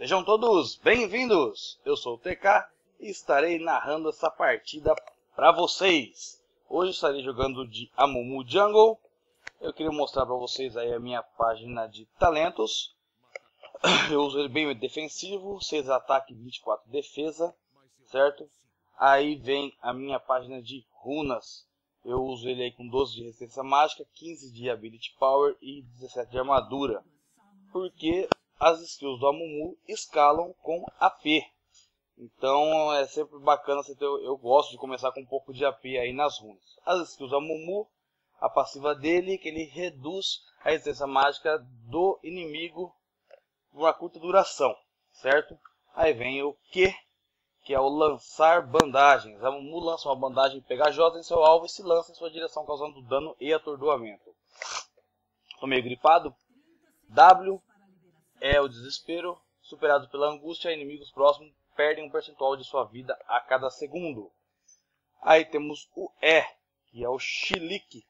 Sejam todos bem-vindos! Eu sou o TK e estarei narrando essa partida para vocês. Hoje estarei jogando de Amumu Jungle. Eu queria mostrar para vocês aí a minha página de talentos. Eu uso ele bem defensivo, 6 ataque, 24 defesa, certo? Aí vem a minha página de runas. Eu uso ele aí com 12 de resistência mágica, 15 de ability power e 17 de armadura. Porque as skills do Amumu escalam com AP. Então é sempre bacana você ter, eu gosto de começar com um pouco de AP aí nas runas. As skills do Amumu, a passiva dele, que ele reduz a resistência mágica do inimigo por uma curta duração, certo? Aí vem o Q, que é o lançar bandagens. A Amumu lança uma bandagem pegajosa em seu alvo e se lança em sua direção, causando dano e atordoamento. Tô meio gripado. W é o desespero, superado pela angústia, inimigos próximos perdem um percentual de sua vida a cada segundo. Aí temos o E, que é o Chilique,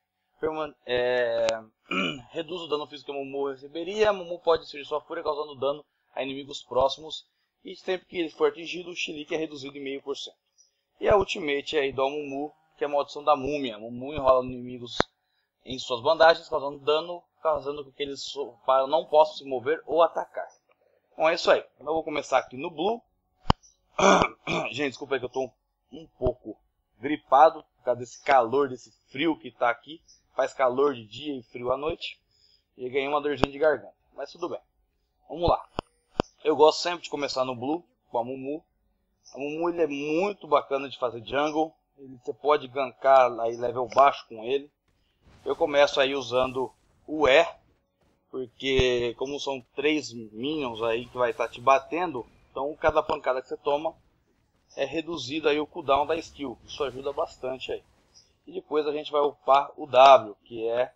reduz o dano físico que a Amumu receberia. A Amumu pode destruir sua fúria, causando dano a inimigos próximos, e sempre que ele for atingido, o Chilique é reduzido em 0,5%. E a Ultimate aí do Amumu, que é a maldição da múmia. A Amumu enrola inimigos em suas bandagens, causando dano, causando que eles não possam se mover ou atacar. Bom, é isso aí. Eu vou começar aqui no Blue. Gente, desculpa aí que eu estou um pouco gripado por causa desse calor, desse frio que está aqui. Faz calor de dia e frio à noite. E ganhei uma dorzinha de garganta, mas tudo bem. Vamos lá. Eu gosto sempre de começar no Blue, com a Amumu. A Amumu ele é muito bacana de fazer jungle. Você pode gankar aí level baixo com ele. Eu começo aí usando o E, porque como são 3 minions aí que vai estar te batendo, então cada pancada que você toma é reduzido aí o cooldown da skill. Isso ajuda bastante aí. E depois a gente vai upar o W, que é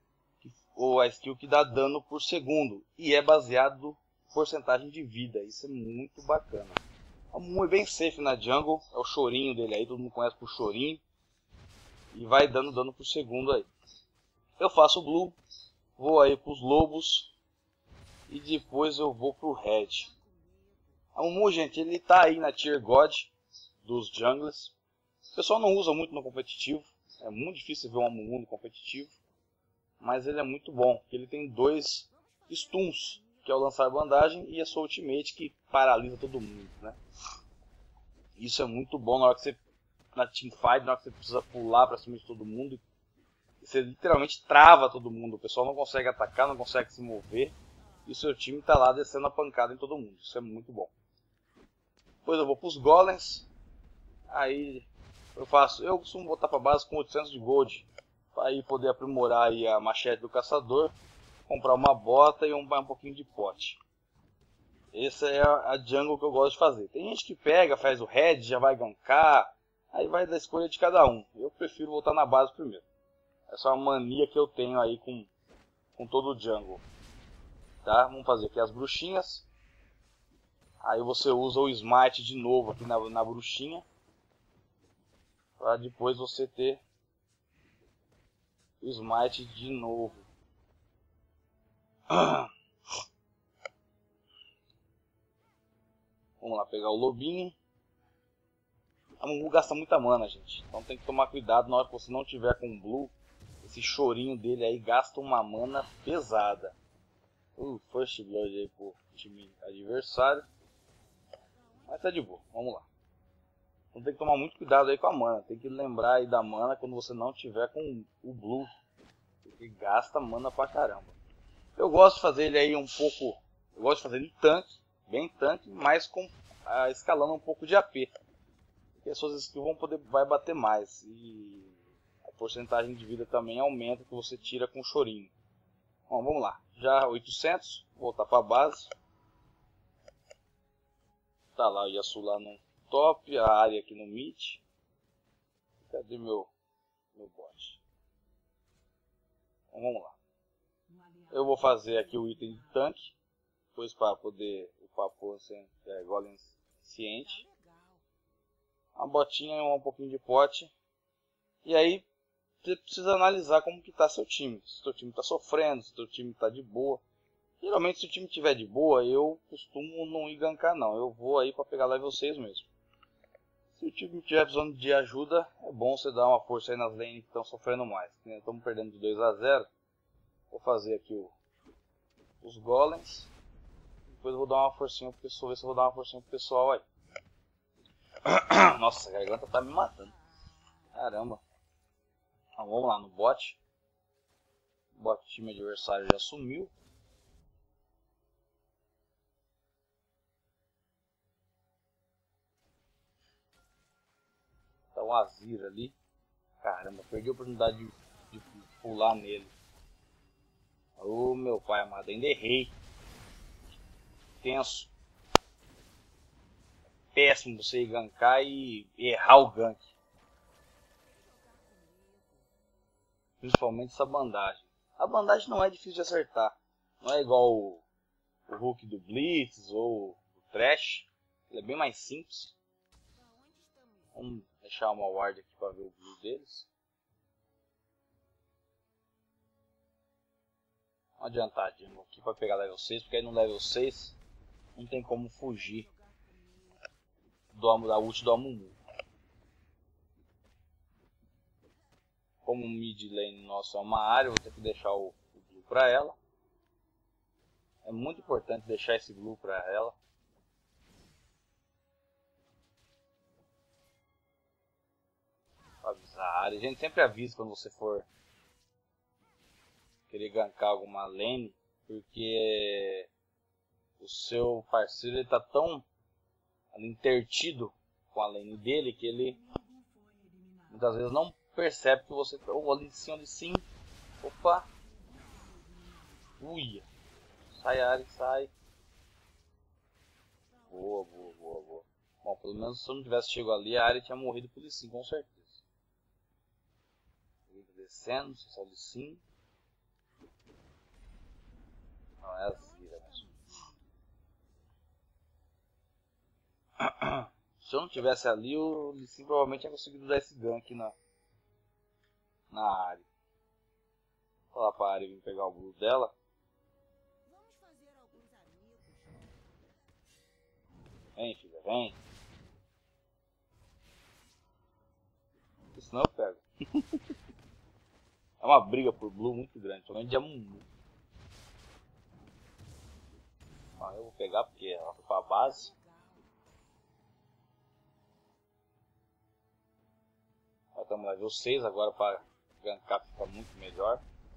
a skill que dá dano por segundo, e é baseado em porcentagem de vida. Isso é muito bacana. A Amumu é bem safe na jungle, é o chorinho dele aí, todo mundo conhece por chorinho, e vai dando dano por segundo aí. Eu faço o Blue, vou aí para os lobos e depois eu vou para o Red. A Amumu, gente, ele tá aí na Tier God dos junglers. O pessoal não usa muito no competitivo, é muito difícil ver um Amumu no competitivo, mas ele é muito bom, porque ele tem 2 stuns, que é o lançar bandagem e a sua ultimate que paralisa todo mundo, né? Isso é muito bom na hora que você, na teamfight, na hora que você precisa pular para cima de todo mundo. Você literalmente trava todo mundo, o pessoal não consegue atacar, não consegue se mover, e o seu time está lá descendo a pancada em todo mundo. Isso é muito bom. Depois eu vou para os golems, aí eu costumo botar para base com 800 de gold, para aí poder aprimorar aí a machete do caçador, comprar uma bota e um pouquinho de pote. Essa é a jungle que eu gosto de fazer. Tem gente que pega, faz o red, já vai gankar, aí vai da escolha de cada um. Eu prefiro voltar na base primeiro. Essa é uma mania que eu tenho aí com todo o jungle. Tá? Vamos fazer aqui as bruxinhas. Aí você usa o smite de novo aqui na bruxinha. Para depois você ter o smite de novo. Vamos lá pegar o lobinho. A Amumu gasta muita mana, gente. Então tem que tomar cuidado na hora que você não tiver com Blue. Esse chorinho dele aí gasta uma mana pesada. First Blood aí pro time adversário. Mas tá de boa, vamos lá. Então tem que tomar muito cuidado aí com a mana. Tem que lembrar aí da mana quando você não tiver com o Blue. Porque gasta mana pra caramba. Eu gosto de fazer ele aí um pouco... Eu gosto de fazer ele tanque, bem tanque, mas escalando um pouco de AP. Porque as suas skills vai bater mais. E a porcentagem de vida também aumenta que você tira com o chorinho. Bom, vamos lá. Já 800, voltar para a base. Tá lá o Yasuo lá no top, a área aqui no mid. Cadê meu bot? Então, vamos lá. Eu vou fazer aqui o item de tanque. Depois para poder upar por golem ciente. Uma botinha e um pouquinho de pote. E aí você precisa analisar como que está seu time. Se seu time está sofrendo, se seu time está de boa. Geralmente se o time tiver de boa, eu costumo não ir gankar não. Eu vou aí pra pegar level 6 mesmo. Se o time tiver precisando de ajuda, é bom você dar uma força aí nas lanes que estão sofrendo mais. Estamos perdendo de 2 a 0. Vou fazer aqui os golems. Depois eu vou dar uma forcinha pro pessoal, ver se eu vou dar uma forcinha pro pessoal aí. Nossa, a garganta tá me matando. Caramba. Então, vamos lá no bot. O bot time adversário já sumiu. Tá o Azir ali. Caramba, perdi a oportunidade de pular nele. Ô meu pai amado, ainda errei. Tenso. Péssimo você ir gankar e errar o gank. Principalmente essa bandagem. A bandagem não é difícil de acertar. Não é igual o Hulk do Blitz ou o Thresh. Ele é bem mais simples. Vamos deixar uma ward aqui para ver o blue deles. Não adiantar de novo aqui para pegar level 6, porque aí no level 6 não tem como fugir da ult do Amumu. Como o mid lane nosso é uma área, eu vou ter que deixar o blue para ela. É muito importante deixar esse blue para ela. Pra avisar a área. A gente sempre avisa quando você for querer gankar alguma lane, porque o seu parceiro está tão intertido com a lane dele que ele muitas vezes não percebe que você tá ali de sim. Opa! Uia! Sai Ari, sai! Boa, boa, boa, boa. Bom, pelo menos se eu não tivesse chegado ali, a Ari tinha morrido por sim, com certeza. Descendo, só de sim. Não, é a Zira mesmo. Se eu não tivesse ali, o Lee Sin provavelmente tinha conseguido dar esse gank na área. Vou falar pra área vir pegar o blue dela. Vem, filha, vem. Senão eu pego. É uma briga por blue muito grande, principalmente de Amumu. Eu vou pegar porque ela foi pra base. Nós estamos level 6 agora para gankar fica muito melhor.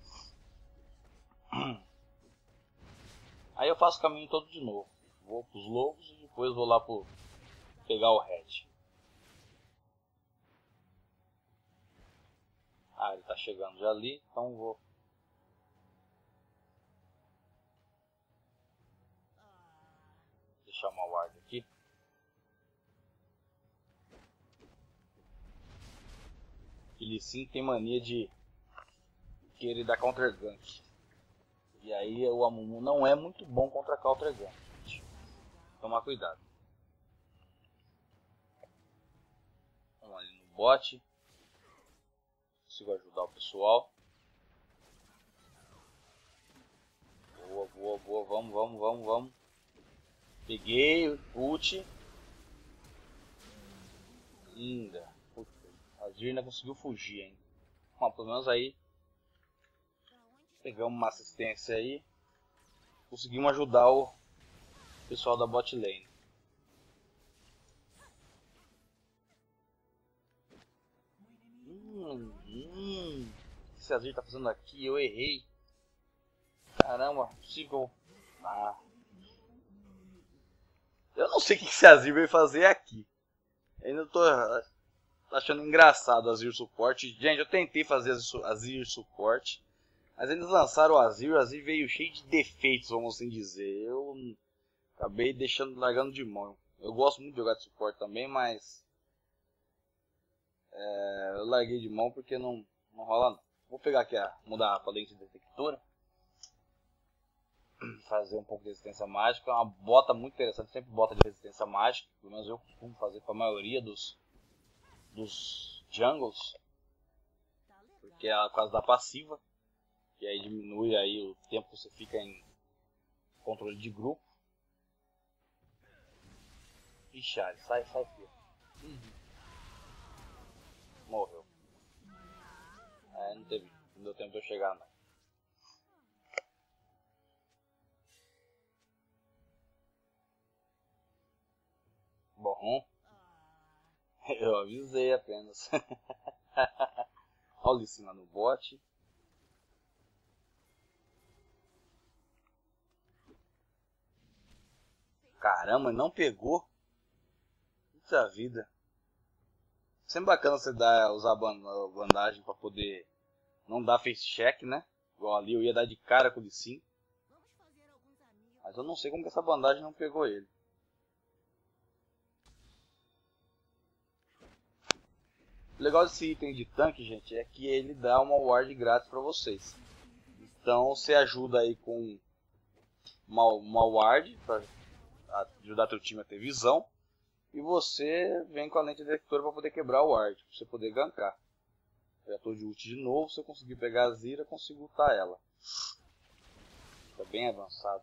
Aí eu faço o caminho todo de novo. Vou pros lobos e depois vou lá pegar o red. Ah, ele tá chegando já ali, então vou. Deixar uma ward aqui. Ele sim tem mania de querer dar counter gank. E aí o Amumu não é muito bom contra counter gank. Tomar cuidado. Vamos ali no bot. Consigo ajudar o pessoal. Boa, boa, boa. Vamos, vamos, vamos, vamos. Peguei ult. Linda. A Zirna conseguiu fugir ainda. Bom, pelo menos aí pegamos uma assistência aí. Conseguimos ajudar o pessoal da bot lane. O que esse Azir tá fazendo aqui? Eu errei. Caramba, possível. Eu não sei o que esse Azir veio fazer aqui. Ainda tô achando engraçado o Azir suporte. Gente, eu tentei fazer Azir suporte. Mas eles lançaram o Azir veio cheio de defeitos, vamos assim dizer. Eu acabei largando de mão. Eu gosto muito de jogar de suporte também, mas eu larguei de mão porque não rola não. Vou pegar aqui, mudar a lente detectora. Fazer um pouco de resistência mágica. É uma bota muito interessante, sempre bota de resistência mágica. Pelo menos eu costumo fazer com a maioria dos jungles. Porque é por causa da passiva. E aí diminui aí o tempo que você fica controle de grupo. Ixi, sai, filho. Morreu. Não deu tempo de eu chegar, não. Bom, eu avisei apenas. Olha o Lee Sin lá no bot. Caramba, não pegou? Puta vida. Sempre bacana você usar a bandagem pra poder não dar face check, né? Igual ali eu ia dar de cara com o Lee Sin. Mas eu não sei como que essa bandagem não pegou ele. O legal desse item de tanque, gente, é que ele dá uma ward grátis pra vocês. Então você ajuda aí com uma ward pra ajudar teu time a ter visão. E você vem com a lente detectora para poder quebrar o ward, pra você poder gankar. Eu já tô de ult de novo, se eu conseguir pegar a Zyra, eu consigo ultar ela. Tá bem avançado.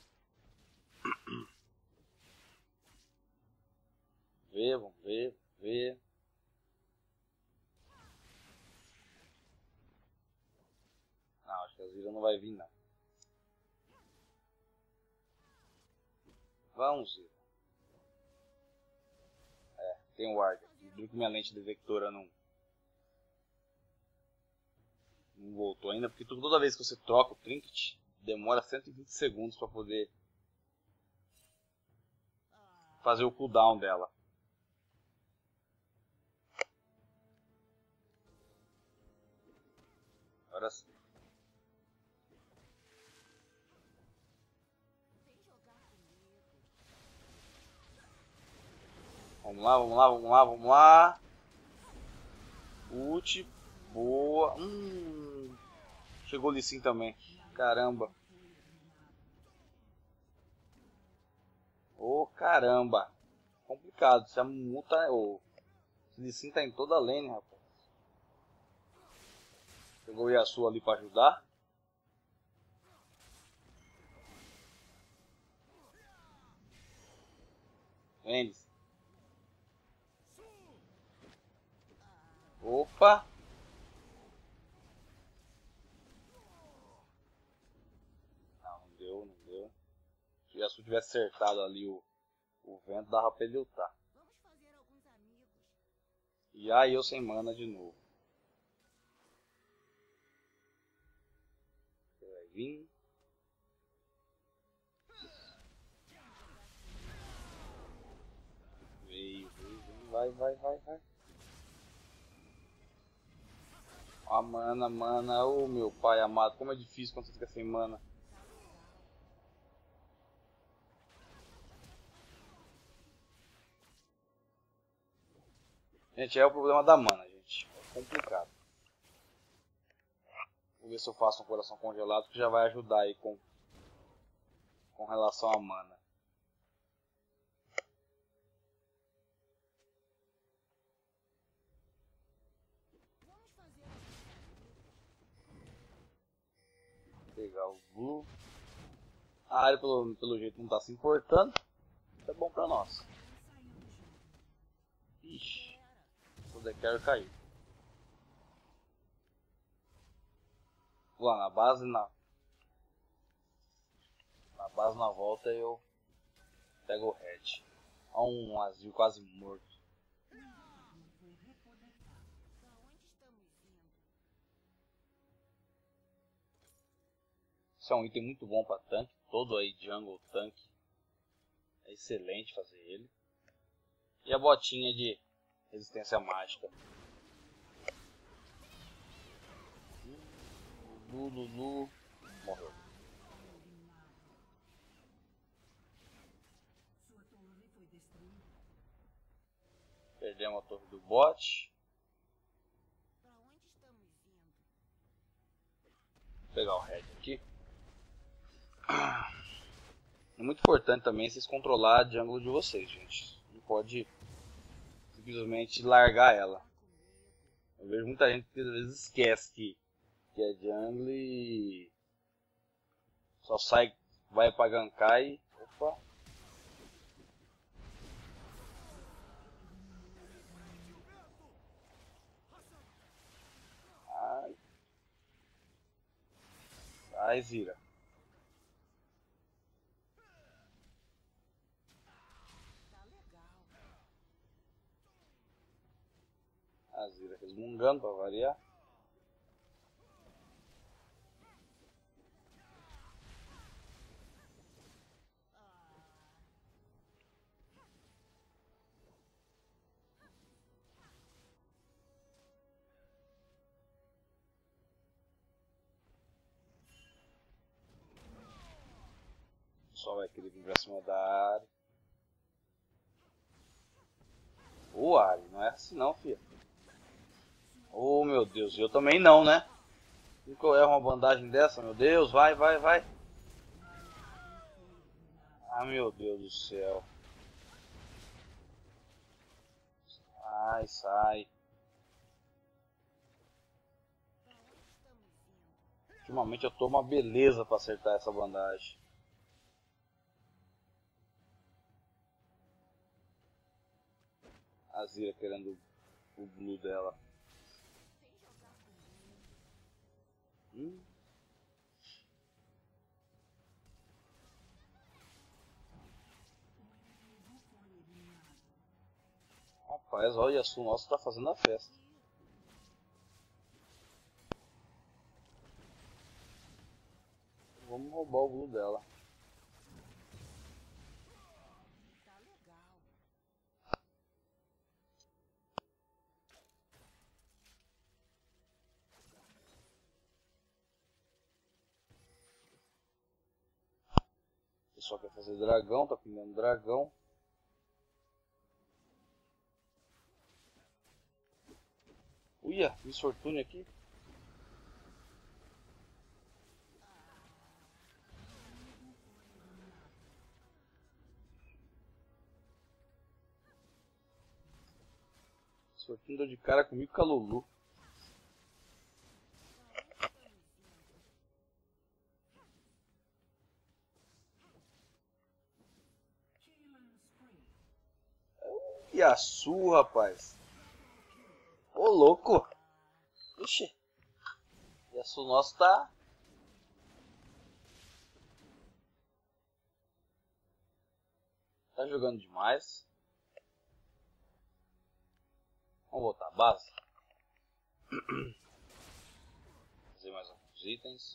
Vamos ver. Não, acho que a Zyra não vai vir não. Vamos, Zyra. Tem um ward aqui. Viu que minha lente detectora não voltou ainda, porque toda vez que você troca o trinket, demora 120 segundos para poder fazer o cooldown dela. Agora sim. Vamos lá. Ult. Boa. Chegou o Lee Sin também. Caramba. Caramba. Complicado. Se a multa. O Lee Sin tá em toda a lane, rapaz. Chegou o Yasuo ali pra ajudar. Vem. Opa! Não deu. Se o Yasuo tivesse acertado ali o vento, dava pra ele lutar. E aí eu sem mana de novo. Você vai vir. Veio. Vai. A mana, ô meu pai amado, como é difícil quando você fica sem mana. Gente, é o problema da mana, gente. É complicado. Vou ver se eu faço um coração congelado que já vai ajudar aí com relação à mana. Pegar o blue. A área pelo jeito não está se importando. Isso é bom pra nós. Ixi, o Decker caiu. Vou lá na base, na volta eu pego o head. Olha um azul quase morto. Isso é um item muito bom para tanque. Todo aí jungle tanque. É excelente fazer ele. E a botinha de resistência mágica. Lulu morreu. Perdemos a torre do bot. Vou pegar o red aqui. É muito importante também vocês controlar a jungle de vocês, gente. Não pode simplesmente largar ela. Eu vejo muita gente que às vezes esquece que é jungle e só sai vai pra gankar e... Opa. Ai. Ai, Zira. A Zira resmungando pra variar. Só vai querer vir pra cima da área. Ô, Ari, não é assim não, filha. Oh, meu Deus, eu também não, né? Nunca eu erro uma bandagem dessa, meu Deus, vai, vai, vai. Ah, meu Deus do céu. Sai, sai. Ultimamente eu tô uma beleza pra acertar essa bandagem. A Zira querendo o blue dela. Rapaz, olha, a Su nossa tá fazendo a festa. Vamos roubar o blue dela. O pessoal quer fazer dragão, tá pingando dragão. Uia, Miss Fortune aqui. Miss Fortune deu de cara comigo com a Lulu. E a Su, rapaz. Ô, louco. Ixi. E a Su nossa tá... Tá jogando demais. Vamos voltar à base. Fazer mais alguns itens.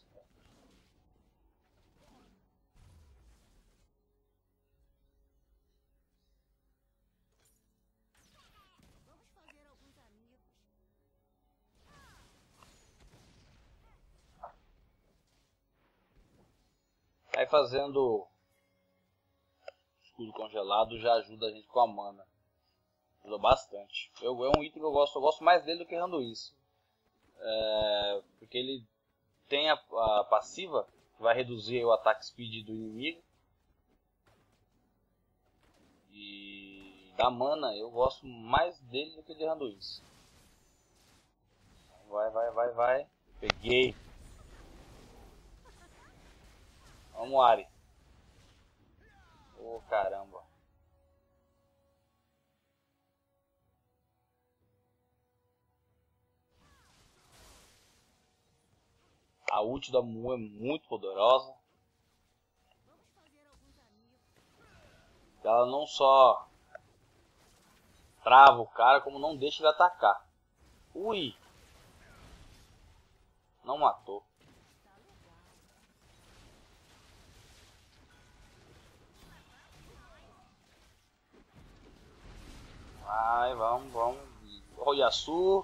Aí fazendo escudo congelado já ajuda a gente com a mana. Ajuda bastante. É um item que eu gosto mais dele do que Randuin. Porque ele tem a passiva que vai reduzir o ataque speed do inimigo. E da mana eu gosto mais dele do que de Randuin. Vai, vai, vai, vai. Peguei. Vamos, Ari. Ô, caramba. A ult da Mu é muito poderosa. Ela não só trava o cara, como não deixa ele atacar. Ui. Não matou. Vai, vamos, vamos. Olha Yasuo.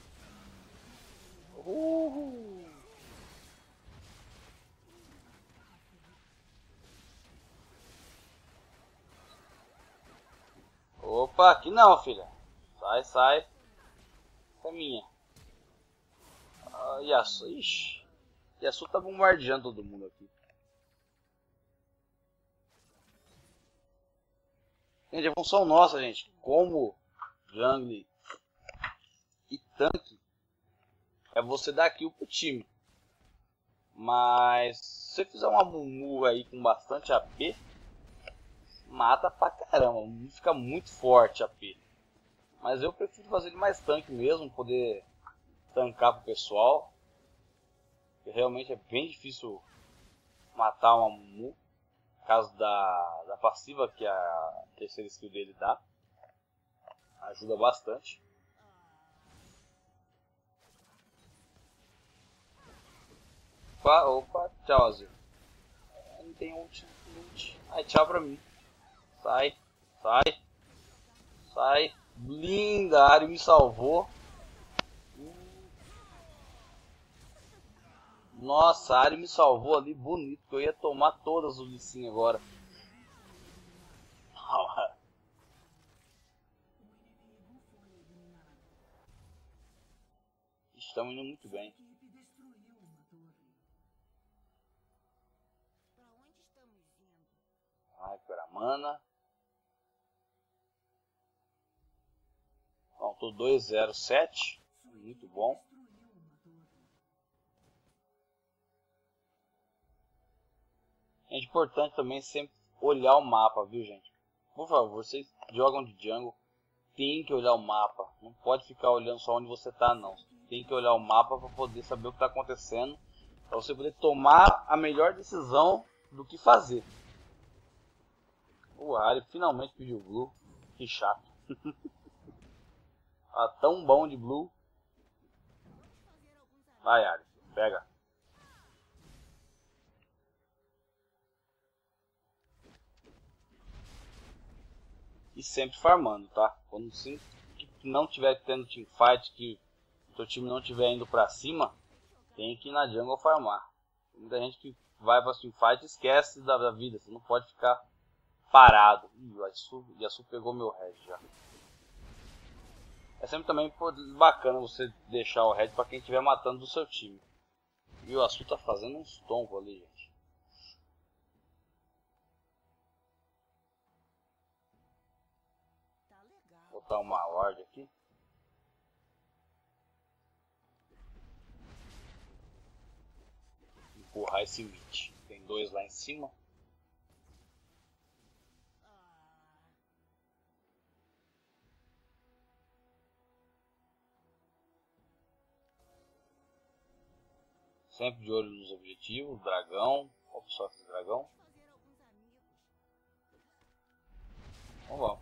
Opa, aqui não, filha. Sai, sai. Essa é minha. Yasuo. Ixi. Yasuo tá bombardeando todo mundo aqui. Gente, a função nossa, gente, como jungle e tanque, é você dar kill pro time. Mas você fizer uma Mumu aí com bastante AP, mata pra caramba, fica muito forte AP. Mas eu prefiro fazer ele mais tanque mesmo, poder tancar pro pessoal. Porque realmente é bem difícil matar uma Mumu, por causa da passiva que a terceira skill dele dá. Ajuda bastante. Opa, tchau, Azir. Não tem ult. Ai, tchau pra mim. Sai, sai, sai. Linda, a Ahri me salvou. Nossa, a Ahri me salvou ali, bonito. Que eu ia tomar todas os licinhos agora. Estamos indo muito bem. Vai recuperar mana. Bom, tô 207. Muito bom. É importante também sempre olhar o mapa, viu, gente? Por favor, vocês jogam de jungle, tem que olhar o mapa. Não pode ficar olhando só onde você tá, não. Tem que olhar o mapa para poder saber o que está acontecendo, para você poder tomar a melhor decisão do que fazer. O Ahri finalmente pediu blue. Que chato. Tá tão bom de blue. Vai, Ahri, pega. E sempre farmando, tá? Quando não tiver tendo teamfight, que o seu time não estiver indo pra cima, tem que ir na jungle farmar. Tem muita gente que vai pra teamfight e esquece da vida. Você não pode ficar parado. Ih, o Yasuo pegou meu red já. É sempre também bacana você deixar o red pra quem estiver matando do seu time. E o Yasuo tá fazendo uns tombos ali, gente. Vou botar uma ward aqui. Empurrar esse mid. Tem dois lá em cima. Sempre de olho nos objetivos. Dragão. Opa, só esse dragão. Então vamos.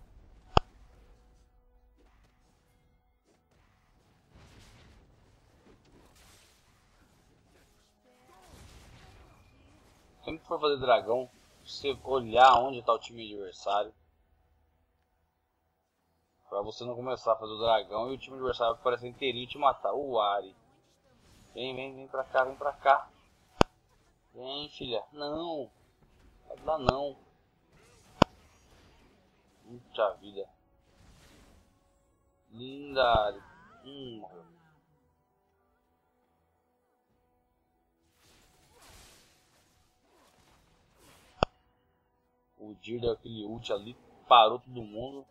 Sempre que for fazer dragão, você olhar onde está o time adversário. Pra você não começar a fazer o dragão e o time adversário aparecer inteirinho e te matar. O Ahri. Vem pra cá, vem pra cá. Vem, filha. Não. Vai lá não. Puta vida. Linda, Ahri. Morreu. O Dir deu aquele ult ali, parou todo mundo.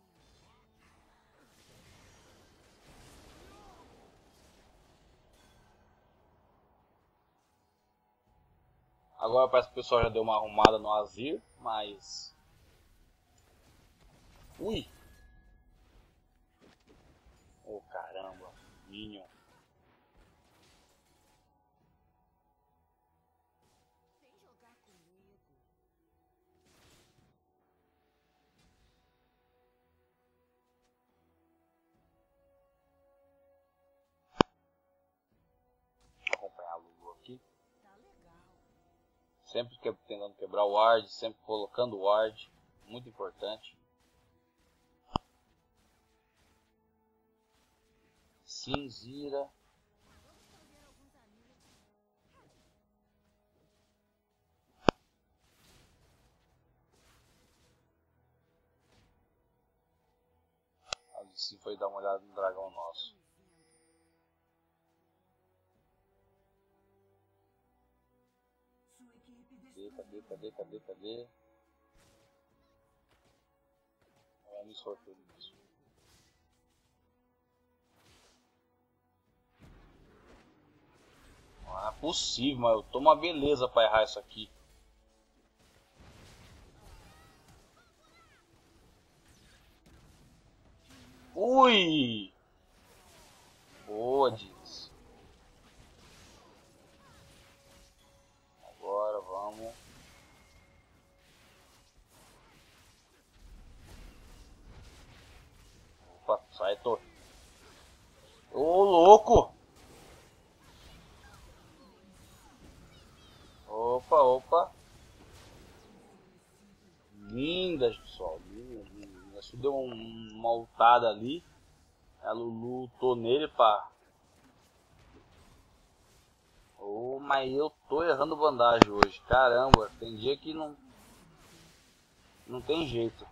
Agora parece que o pessoal já deu uma arrumada no Azir, mas... Ui! Oh, caramba, Minion. Vou acompanhar a Lulu aqui. Sempre tentando quebrar o ward, sempre colocando o ward. Muito importante. Cinzira. Ali sim foi dar uma olhada no dragão nosso. Cadê? É me sorteio disso. Vamos lá, possível, mas eu tô uma beleza pra errar isso aqui. Ui! Boa, Diz. Agora vamos. Opa, sai, torre. Ô, louco! Opa, opa. Linda, pessoal. Linda, linda. Acho que deu uma ultada ali. A Lulu lutou nele pra... Oh, mas eu tô errando bandagem hoje. Caramba, tem dia que não tem jeito.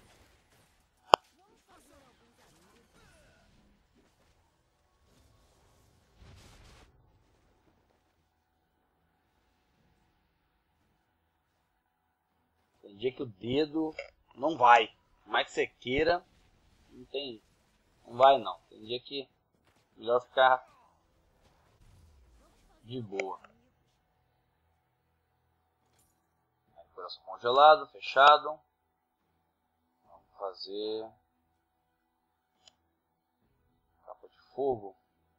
Tem dia que o dedo não vai. Por mais que você queira, não vai não. Tem dia que melhor ficar de boa. Coração congelado, fechado. Vamos fazer capa de fogo.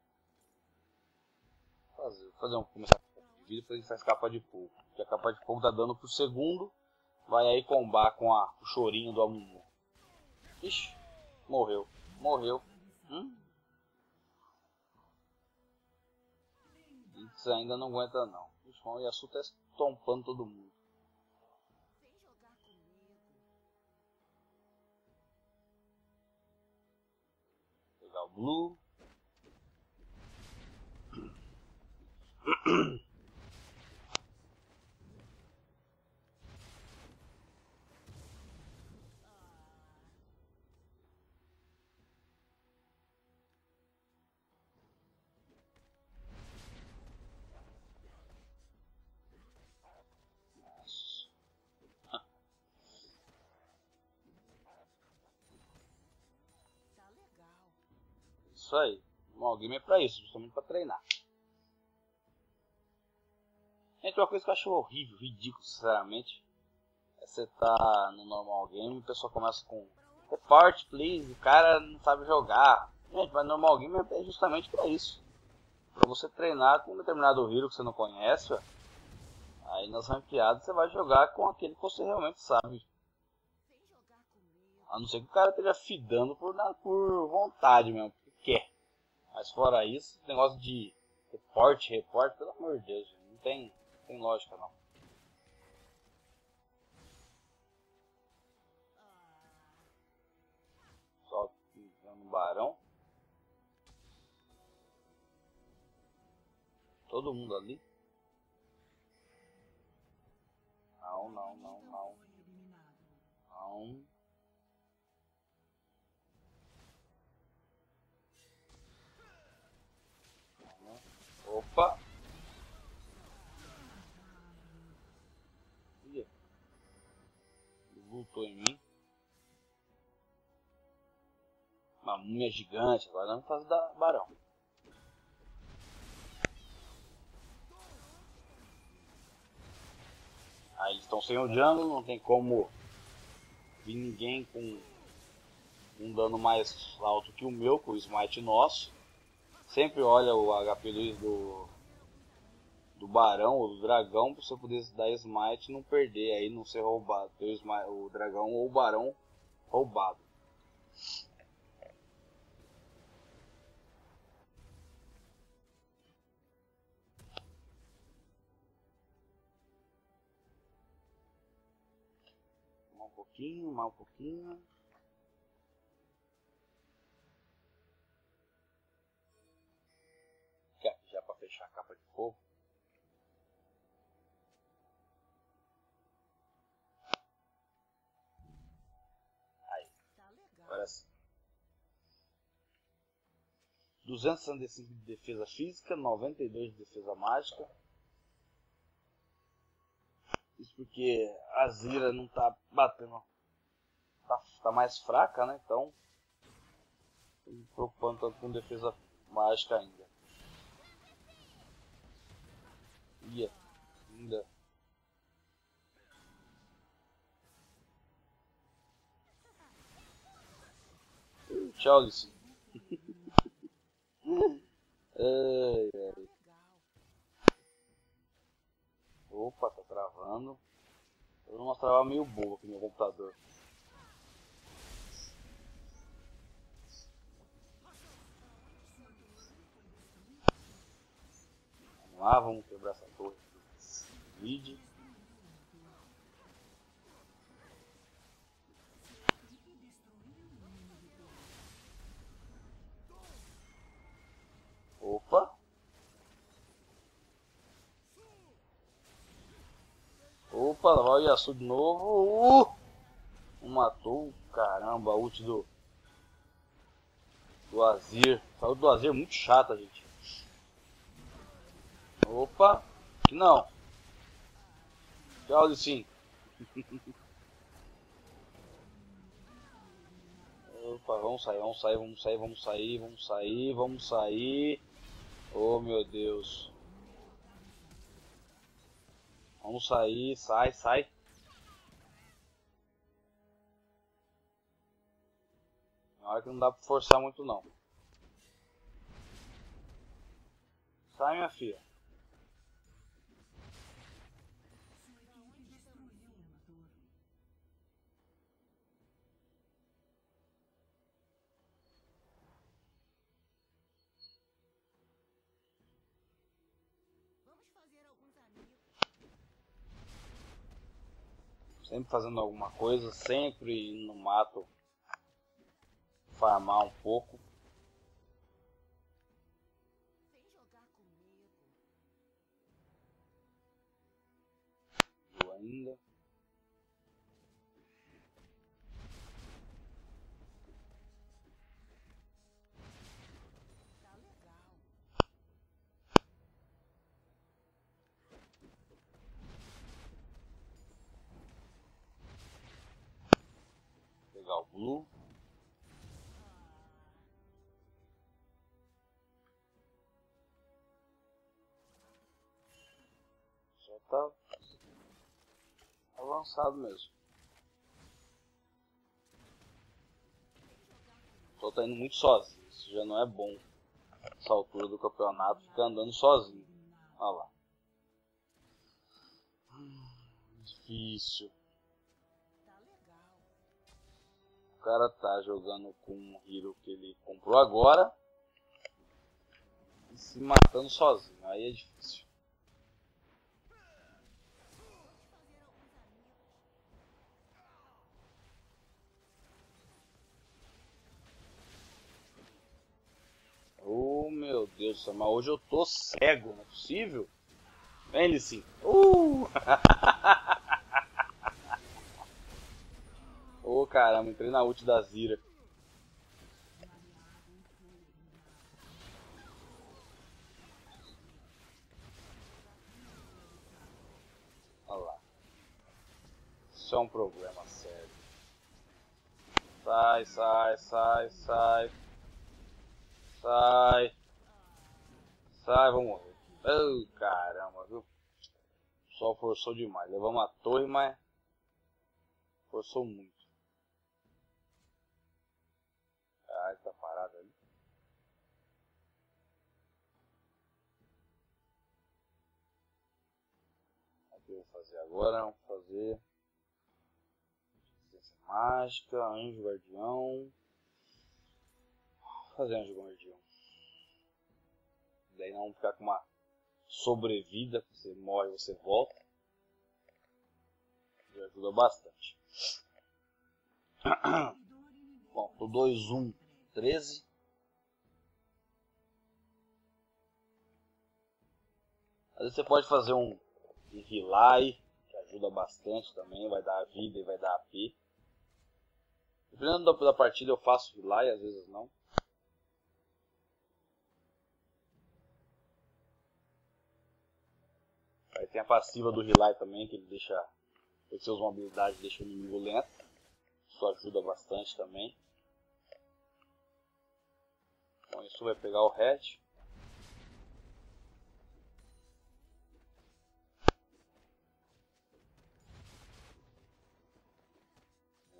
Começar com de vida, depois a gente faz capa de fogo. Porque a capa de fogo dá dano por segundo. Vai aí combar com o chorinho do Amumu. Ixi, morreu. Morreu. Isso ainda não aguenta não. Ixi, o Yasuo tá estompando todo mundo. Pegar o Blue. Isso aí. O Malgame é pra isso, justamente pra treinar. Gente, uma coisa que eu acho horrível, ridículo, sinceramente, é você tá no normal game e o pessoal começa com report, please, o cara não sabe jogar. Gente, mas normal game é justamente pra isso. Pra você treinar com um determinado hero que você não conhece, ó. Aí nas ranqueadas você vai jogar com aquele que você realmente sabe. A não ser que o cara esteja fidando por vontade mesmo, porque quer. Mas fora isso, negócio de report, pelo amor de Deus, não tem lógica não. Só no barão. Todo mundo ali. Não. Não. Opa! Ih, voltou em mim. Uma múmia gigante, agora não faz da barão. Aí eles estão sem o jungle, não tem como vir ninguém com um dano mais alto que o meu, com o smite nosso. Sempre olha o HP do barão ou do dragão para você poder dar smite e não perder, aí não ser roubado. Ter o dragão ou o barão roubado. Mais um pouquinho. Aqui já para fechar a capa de fogo. Aí. Agora sim. 265 de defesa física, 92 de defesa mágica. Isso porque a Zira não tá batendo. Tá mais fraca, né? Então, tô me preocupando tanto com defesa mágica ainda. Ia, ainda. Tchau, Lissi. Ai, ai. Opa, tá travando. Eu vou mostrar meio boa aqui no meu computador. Vamos lá, vamos quebrar essa torre do vídeo. Opa. Opa, lá vai o Yasuo de novo. Não matou. Caramba, a ult do Azir. A ult do Azir é muito chata, gente. Opa. Não. Tchau, Lissin. Opa, vamos sair, vamos sair, vamos sair, vamos sair, vamos sair, vamos sair. Oh, meu Deus. Vamos sair, sai, sai. Na hora que não dá pra forçar muito não. Sai, minha filha. Sempre fazendo alguma coisa, sempre no mato farmar um pouco. Eu ainda. Pegar o blue. Já tá avançado mesmo. Só tá indo muito sozinho. Isso já não é bom. Essa altura do campeonato, ficar andando sozinho. Olha lá. Difícil. O cara tá jogando com um hero que ele comprou agora e se matando sozinho. Aí é difícil. Oh, meu Deus do céu, mas hoje eu tô cego, não é possível? Vem, Lissin. Oh, caramba, entrei na ult da Zira. Olha lá. Isso é um problema sério. Sai, sai, sai, sai. Sai. Sai, vou morrer. Oh, caramba, viu? Só forçou demais. Levamos a torre, mas forçou muito. Ah, ele tá parado ali. O que eu vou fazer agora? Vamos fazer resistência mágica, anjo guardião. Vou fazer anjo guardião. Daí não vamos ficar com uma sobrevida. Você morre, você volta. Já ajuda bastante. Bom, tô 2-1, 13. Às vezes você pode fazer um relay, que ajuda bastante também, vai dar vida e vai dar AP. Dependendo da partida eu faço relay, às vezes não. Aí tem a passiva do relay também, que ele deixa, ele usa uma habilidade que deixa o inimigo lento. Isso ajuda bastante também. Então isso vai pegar o red.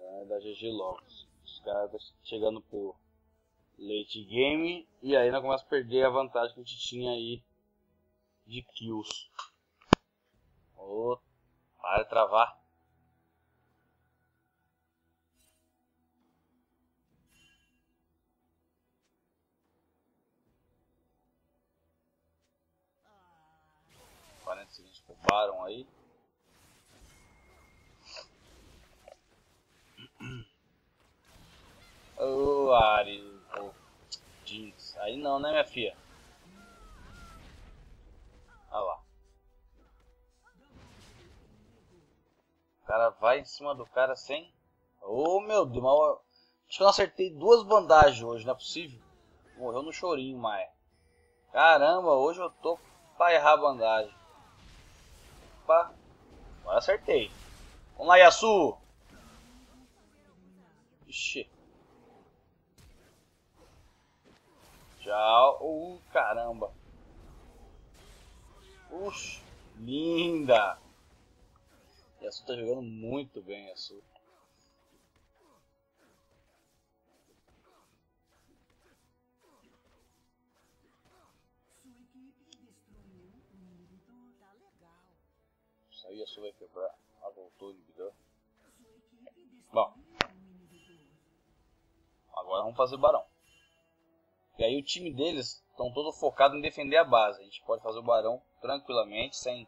Vai dar GG logo. Os caras estão chegando pro late game. E aí nós começamos a perder a vantagem que a gente tinha aí de kills. Oh, para de travar. Eles roubaram aí. Ô, Ari, ô, Jinx. Aí não, né, minha filha? Olha lá. O cara vai em cima do cara sem... Ô, meu Deus, mas acho que eu não acertei 2 bandagens hoje, não é possível? Morreu no chorinho, Maia. Caramba, hoje eu tô pra errar a bandagem. Opa, agora acertei. Vamos lá, Yasuo. Ixi. Tchau. Caramba. Uxi, linda. Yasuo tá jogando muito bem, Yasuo. Isso aí, Yasuo vai quebrar. Ah, voltou o inibidor. Bom. Agora vamos fazer o barão. E aí o time deles estão todo focado em defender a base. A gente pode fazer o barão tranquilamente, sem...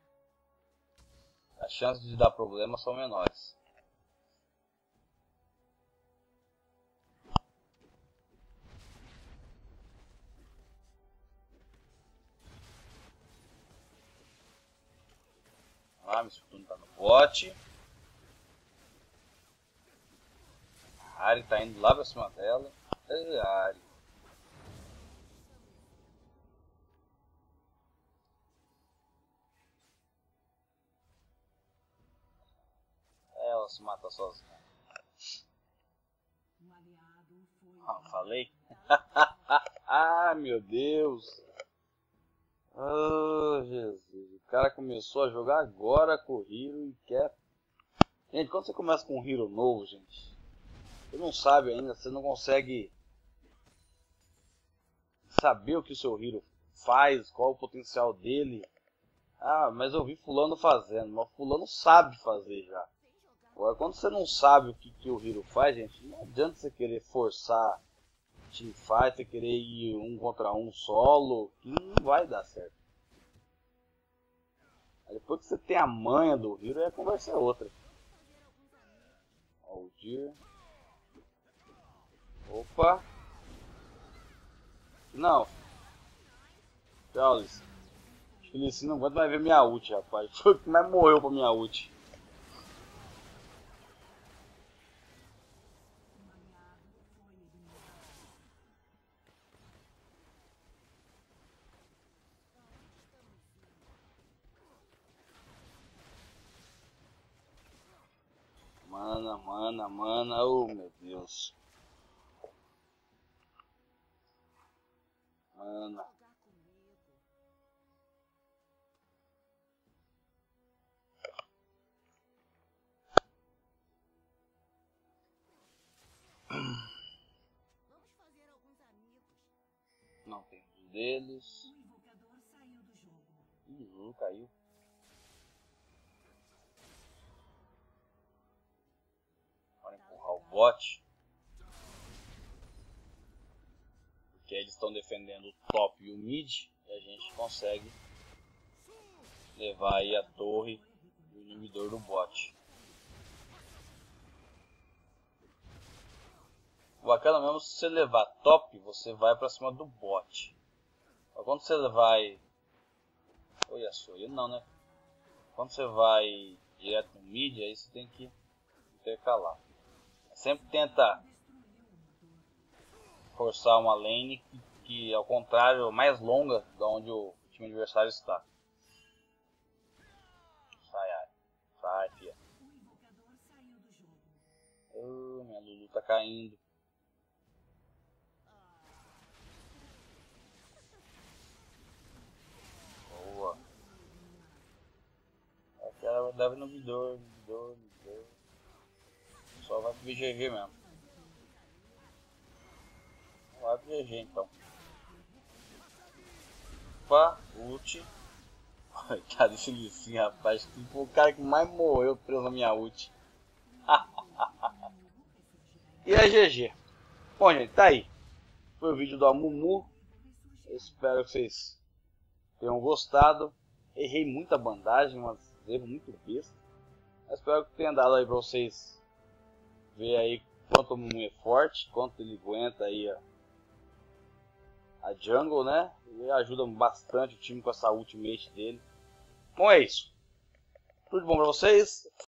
As chances de dar problema são menores. Ah, meu Fortuna tá no bot. A Ari tá indo lá pra cima dela. Ei, Ari. Ela se mata sozinha. Ah, falei? Ah, meu Deus. Oh, Jesus. O cara começou a jogar agora com o Hero e quer... Gente, quando você começa com um Hero novo, gente, você não sabe ainda, você não consegue saber o que o seu Hero faz, qual o potencial dele. Ah, mas eu vi fulano fazendo, mas fulano sabe fazer já. Agora, quando você não sabe o que o Hero faz, gente, não adianta você querer forçar teamfight, você querer ir 1 contra 1 solo, que não vai dar certo. Aí depois que você tem a manha do Hero, aí a conversa é outra. Ó, o Deer. Opa. Não. Tchau, Liz. Acho que o Liz não aguenta mais ver minha ult, rapaz. Foi o que mais morreu pra minha ult. Mana, oh meu Deus. Mana. Não tem um deles. Ih, caiu. Bora empurrar o bot. Porque eles estão defendendo o top e o mid. E a gente consegue levar aí a torre e o inibidor do bot. O bacana mesmo, se você levar top, você vai pra cima do bot. Mas quando você vai... Oi, Yasuo, não, né? Quando você vai direto no mid, aí você tem que intercalar. Sempre tenta forçar uma lane que ao contrário, mais longa da onde o time adversário está. Sai, Ari. Sai, fia. Oh, minha Lulu tá caindo. Boa. Aquela deve no vidor. Só vai pro GG mesmo. Vai pro GG então. Opa, ult. Cara, esse Lissin, rapaz, que foi o cara que mais morreu preso na minha ult. E é GG. Bom, gente, tá aí. Foi o vídeo do Amumu. Eu espero que vocês tenham gostado. Errei muita bandagem, mas erro muito besta. Eu espero que tenha dado aí pra vocês ver aí quanto o Amumu é forte, quanto ele aguenta aí a jungle, né? E ajuda bastante o time com essa ultimate dele. Bom, é isso. Tudo de bom pra vocês.